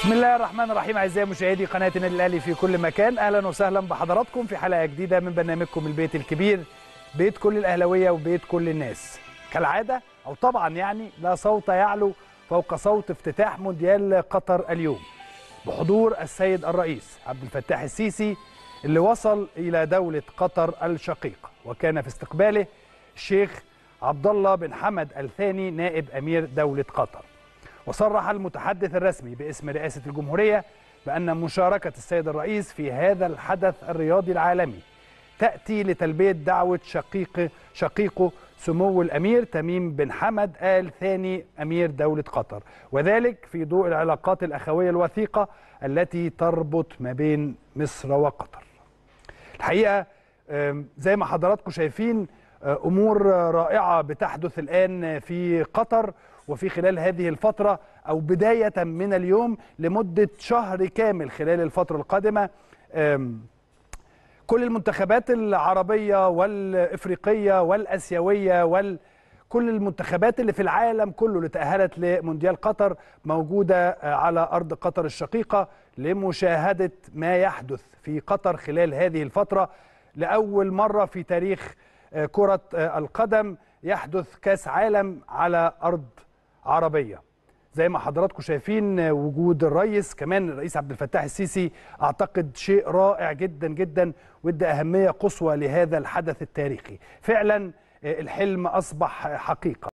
بسم الله الرحمن الرحيم. اعزائي مشاهدي قناه النادي الاهلي في كل مكان، اهلا وسهلا بحضراتكم في حلقه جديده من برنامجكم البيت الكبير، بيت كل الاهلاويه وبيت كل الناس. كالعاده او طبعا لا صوت يعلو فوق صوت افتتاح مونديال قطر اليوم بحضور السيد الرئيس عبد الفتاح السيسي اللي وصل الى دوله قطر الشقيقه، وكان في استقباله الشيخ عبد الله بن حمد الثاني نائب امير دوله قطر. وصرح المتحدث الرسمي باسم رئاسة الجمهورية بأن مشاركة السيد الرئيس في هذا الحدث الرياضي العالمي تأتي لتلبية دعوة شقيقه سمو الأمير تميم بن حمد آل ثاني أمير دولة قطر، وذلك في ضوء العلاقات الأخوية الوثيقة التي تربط ما بين مصر وقطر. الحقيقة زي ما حضراتكم شايفين أمور رائعة بتحدث الآن في قطر، وفي خلال هذه الفترة أو بداية من اليوم لمدة شهر كامل خلال الفترة القادمة كل المنتخبات العربية والإفريقية والأسيوية كل المنتخبات اللي في العالم كله اللي تأهلت لمونديال قطر موجودة على أرض قطر الشقيقة لمشاهدة ما يحدث في قطر خلال هذه الفترة. لأول مرة في تاريخ كرة القدم يحدث كأس عالم على أرض عربية. زي ما حضراتكم شايفين وجود الرئيس كمان الرئيس عبد الفتاح السيسي أعتقد شيء رائع جدا جدا وادى أهمية قصوى لهذا الحدث التاريخي. فعلا الحلم أصبح حقيقة.